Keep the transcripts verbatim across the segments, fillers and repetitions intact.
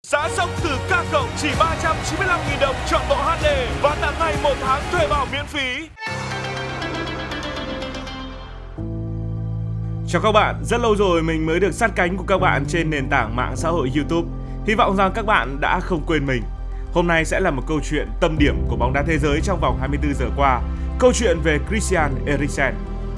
Giá sốc từ K cộng chỉ ba trăm chín mươi lăm nghìn đồng chọn bộ hát đê và tặng ngay một tháng thuê bao miễn phí. Chào các bạn, rất lâu rồi mình mới được sát cánh của các bạn trên nền tảng mạng xã hội YouTube. Hy vọng rằng các bạn đã không quên mình. Hôm nay sẽ là một câu chuyện tâm điểm của bóng đá thế giới trong vòng hai mươi tư giờ qua. Câu chuyện về Christian Eriksen.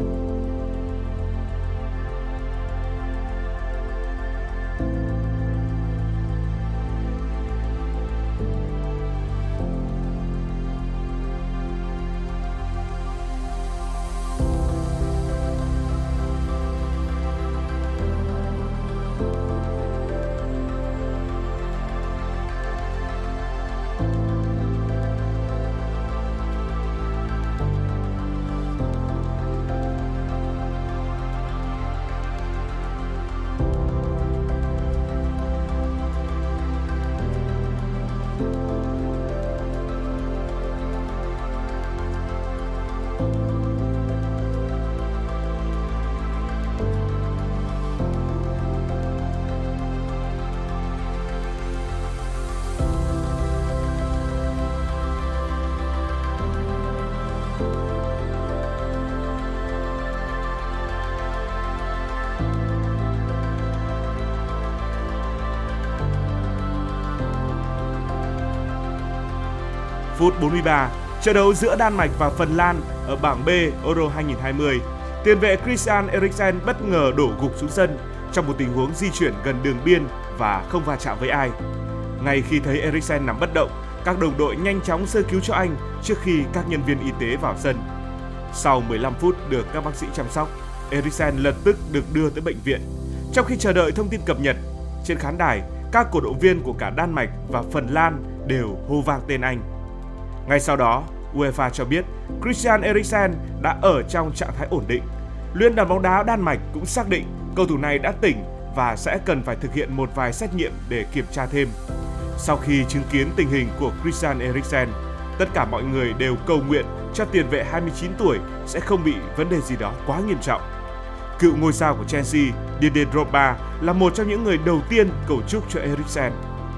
Phút bốn mươi ba, trận đấu giữa Đan Mạch và Phần Lan ở bảng B Euro hai không hai không. Tiền vệ Christian Eriksen bất ngờ đổ gục xuống sân trong một tình huống di chuyển gần đường biên và không va chạm với ai. Ngay khi thấy Eriksen nằm bất động, các đồng đội nhanh chóng sơ cứu cho anh trước khi các nhân viên y tế vào sân. Sau mười lăm phút được các bác sĩ chăm sóc, Eriksen lập tức được đưa tới bệnh viện. Trong khi chờ đợi thông tin cập nhật, trên khán đài, các cổ động viên của cả Đan Mạch và Phần Lan đều hô vang tên anh. Ngay sau đó, UEFA cho biết Christian Eriksen đã ở trong trạng thái ổn định. Liên đoàn bóng đá Đan Mạch cũng xác định cầu thủ này đã tỉnh và sẽ cần phải thực hiện một vài xét nghiệm để kiểm tra thêm. Sau khi chứng kiến tình hình của Christian Eriksen, tất cả mọi người đều cầu nguyện cho tiền vệ hai mươi chín tuổi sẽ không bị vấn đề gì đó quá nghiêm trọng. Cựu ngôi sao của Chelsea, Didier Drogba là một trong những người đầu tiên cầu chúc cho Eriksen.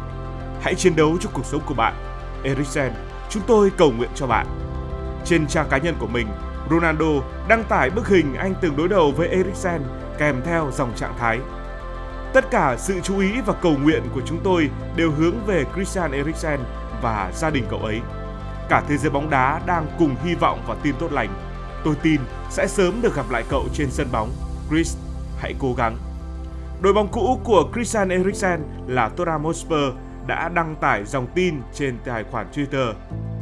Hãy chiến đấu cho cuộc sống của bạn, Eriksen. Chúng tôi cầu nguyện cho bạn. Trên trang cá nhân của mình, Ronaldo đăng tải bức hình anh từng đối đầu với Eriksen kèm theo dòng trạng thái: tất cả sự chú ý và cầu nguyện của chúng tôi đều hướng về Christian Eriksen và gia đình cậu ấy. Cả thế giới bóng đá đang cùng hy vọng và tin tốt lành. Tôi tin sẽ sớm được gặp lại cậu trên sân bóng. Chris, hãy cố gắng. Đội bóng cũ của Christian Eriksen là Tottenham Hotspur đã đăng tải dòng tin trên tài khoản Twitter: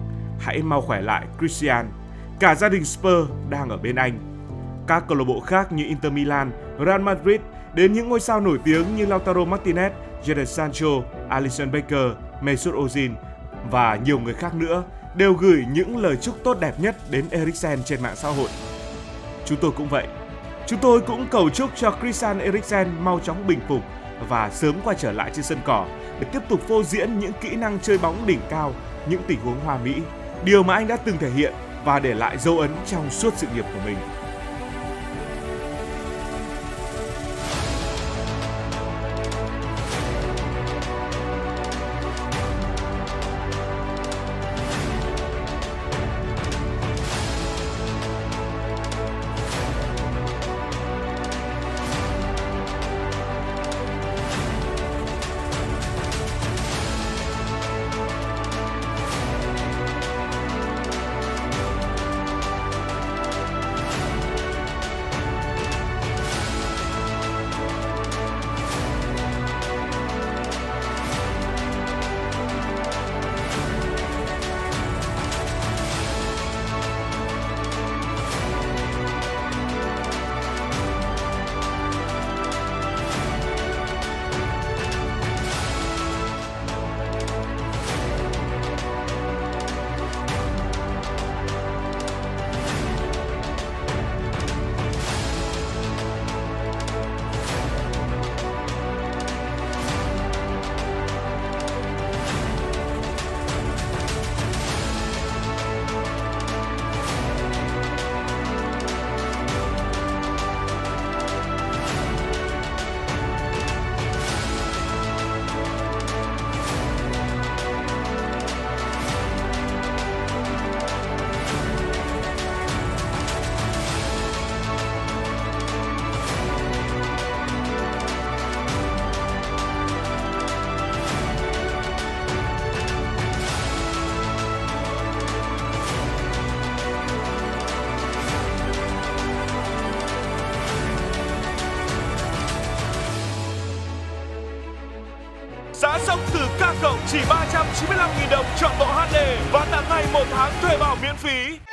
hãy mau khỏe lại Christian, cả gia đình Spurs đang ở bên anh. Các câu lạc bộ khác như Inter Milan, Real Madrid đến những ngôi sao nổi tiếng như Lautaro Martinez, Jadon Sancho, Alisson Becker, Mesut Ozil và nhiều người khác nữa đều gửi những lời chúc tốt đẹp nhất đến Eriksen trên mạng xã hội. Chúng tôi cũng vậy. Chúng tôi cũng cầu chúc cho Christian Eriksen mau chóng bình phục và sớm quay trở lại trên sân cỏ để tiếp tục phô diễn những kỹ năng chơi bóng đỉnh cao, những tình huống hoa mỹ, điều mà anh đã từng thể hiện và để lại dấu ấn trong suốt sự nghiệp của mình. Giá sốc từ K cộng chỉ ba trăm chín mươi lăm nghìn đồng chọn bộ hát đê và tặng ngay một tháng thuê bao miễn phí.